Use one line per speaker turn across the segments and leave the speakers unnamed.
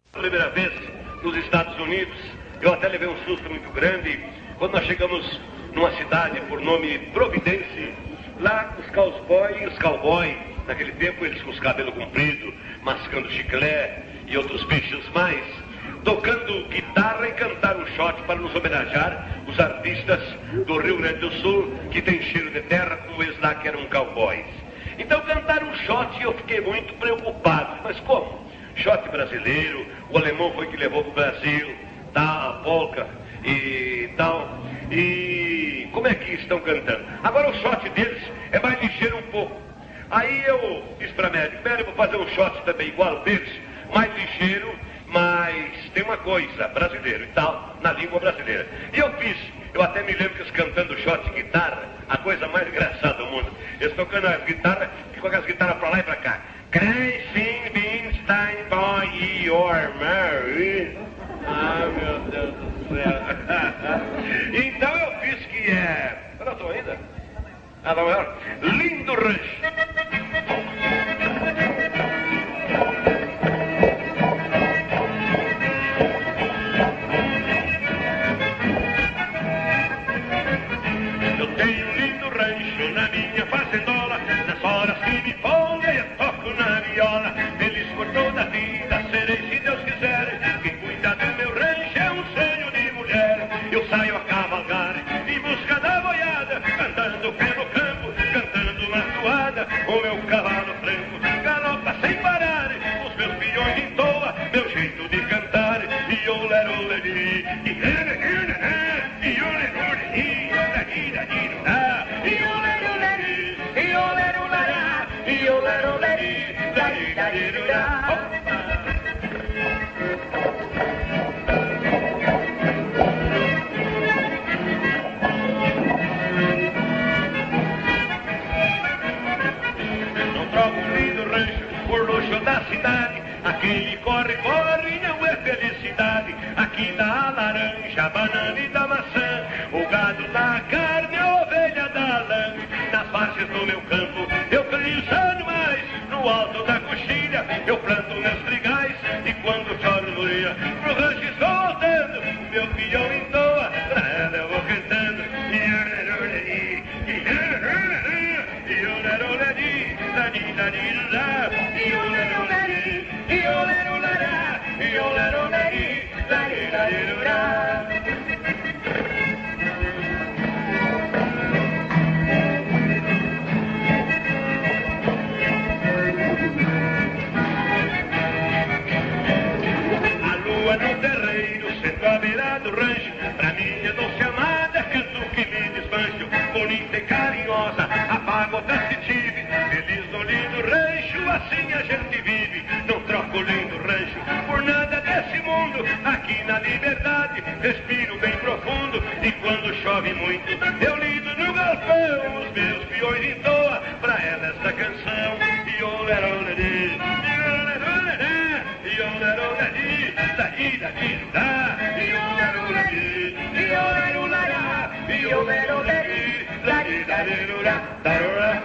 Primeira vez nos Estados Unidos, eu até levei um susto muito grande quando nós chegamos numa cidade por nome Providence. Lá os cowboys, naquele tempo eles com os cabelos compridos, mascando chiclete e outros bichos mais, tocando guitarra e cantaram um shot para nos homenagear os artistas do Rio Grande do Sul, que tem cheiro de terra, como eles lá que eram cowboys. Então cantaram um shot e eu fiquei muito preocupado. Mas como? Shot brasileiro, o alemão foi que levou para o Brasil, tá, a polca e tal. E como é que estão cantando? Agora o shot deles é mais ligeiro um pouco. Aí eu disse para médico, vou fazer um shot também igual deles, mais ligeiro, mas tem uma coisa, brasileiro e tal, na língua brasileira. E eu fiz, eu até me lembro que eles cantando shot de guitarra, a coisa mais engraçada do mundo. Eles tocando a guitarra, e com as guitarras para lá e para cá. Crescem, Stein, boy, your Mary. Ah, meu Deus do céu. Então eu fiz que é... Eu não estou ainda? Ah, não é? Lindo rancho. Eu tenho um lindo rancho na minha fazendola. Nas horas que me folga eu toco na viola. Feliz por toda a vida serei, se Deus quiser. Quem cuida do meu rancho é um sonho de mulher. Eu saio a cavalgar em busca da boiada, cantando pelo campo, cantando uma toada. O meu cavalo franco galopa sem parar, os meus piões em toa, meu jeito de cantar. E o leroleri, não troco um lindo rancho por luxo da cidade. Aquele corre, corre, não é felicidade. Aqui dá a laranja, a banana e da maçã. O gado dá carne, a ovelha dá lã. Nas faces do meu campo eu crio os animais. No alto da coxilha eu planto meus trigais. E quando choro no dia, pro rancho estou voltando. Meu filhão entoa, pra ela eu vou cantando. A lua no terreiro, sento à beira do rancho. Pra minha doce amada, canto que me desmancho. Bonita e carinhosa, apago até se tive. Feliz no lindo rancho, assim a gente vive. Não troco o lindo rancho por nada desse mundo. Aqui na liberdade, respiro bem profundo. E quando chove muito, eu lido no galpão. Os meus peões em toa, pra ela esta canção. E o leroledi, e o leroledi, daqui, daqui, dá. E o leroledi, e o leroledi, e o leroledi, daqui, daqui, dá.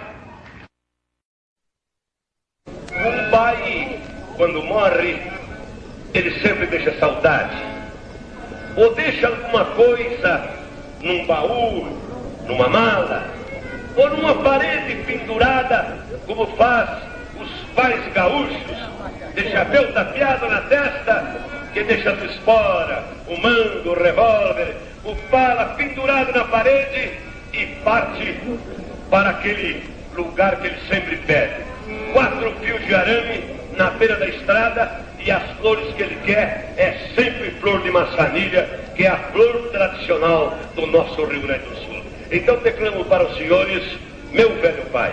Um pai, quando morre, ele sempre deixa saudade. Ou deixa alguma coisa num baú, numa mala, ou numa parede pendurada, como faz os pais gaúchos, de chapéu tapeado na testa, que deixa as esporas, o mango, o revólver, o pala pendurado na parede e parte para aquele lugar que ele sempre pede. 4 fios de arame na beira da estrada, e as flores que ele quer é sempre flor de maçanilha, que é a flor tradicional do nosso Rio Grande do Sul. Então declamo para os senhores, meu velho pai.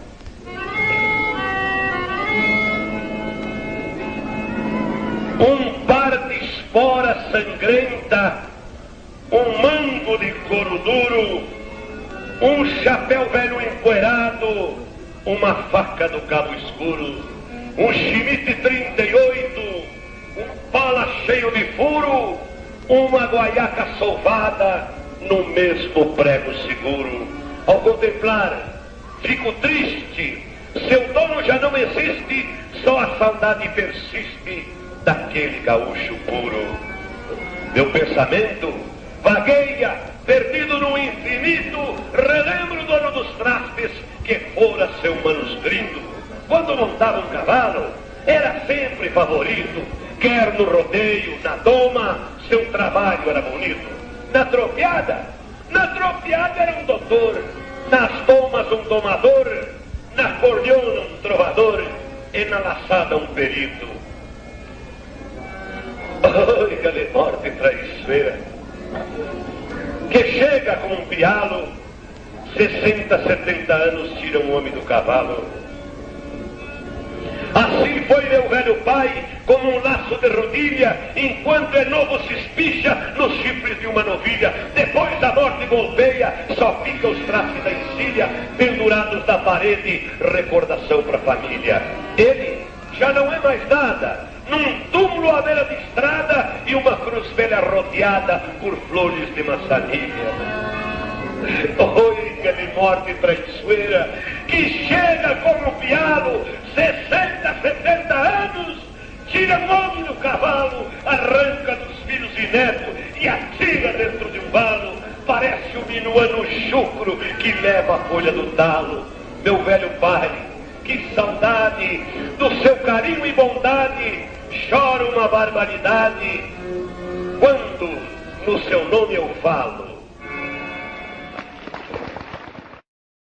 Um par de espora sangrenta, um mango de couro duro, um chapéu velho empoeirado, uma faca do cabo escuro, um chimite 38, um pala cheio de furo, uma guaiaca sovada no mesmo prego seguro. Ao contemplar, fico triste, seu dono já não existe, só a saudade persiste daquele gaúcho puro. Meu pensamento vagueia, perdido no infinito, relembro do ano dos trastes, que fora seu manuscrito. Quando montava um cavalo, era sempre favorito, quer no rodeio, na doma, seu trabalho era bonito. Na tropiada era um doutor, nas domas um domador, na cordiona um trovador, e na laçada um perito. Olha de morte traiçoeira, que chega com um pialo, 60, 70 anos tira um homem do cavalo. Assim foi meu velho pai, como um laço de rodilha, enquanto é novo se espicha nos chifres de uma novilha. Depois da morte golpeia, só fica os traços da encilha, pendurados na parede, recordação para a família. Ele já não é mais nada, num túmulo à beira de estrada e uma cruz velha rodeada por flores de maçanilha. Oiga de morte traiçoeira, que chega como pialo, 60, 70 anos, tira o homem do cavalo, arranca dos filhos e netos e atira dentro de um valo. Parece o minuano chucro que leva a folha do talo. Meu velho pai, que saudade do seu carinho e bondade, chora uma barbaridade quando no seu nome eu falo.